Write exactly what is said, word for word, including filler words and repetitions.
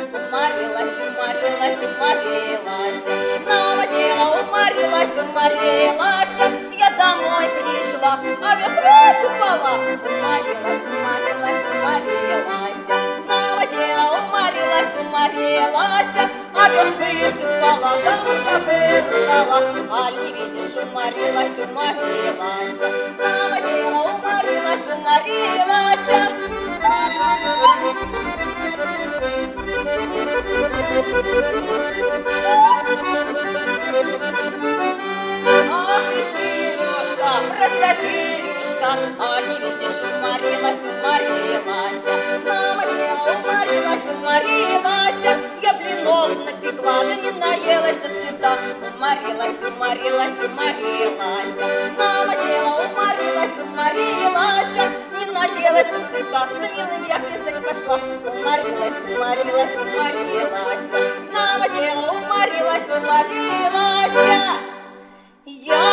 Уморилась, уморилась, уморилась. Снова дело уморилась, уморилась. Я домой пришла, а весна упала. Уморилась, уморилась, уморилась. Снова дело уморилась, уморилась. А весна упала, душа выдала. Аль не видишь, уморилась, уморилась. Снова дело уморилась, уморилась. Ах, Филюшка, простофилюшка, а не видишь, уморилась, уморилась. Снова дело уморилась, уморилась. Я блинов напекла, да не наелась до сыта. Уморилась, уморилась, уморилась. Снова дело уморилась, уморилась. Не наелась до сыта, с милым я плясать пошла. Уморилась, уморилась, уморилась. Снова дело уморилась, уморилась. Я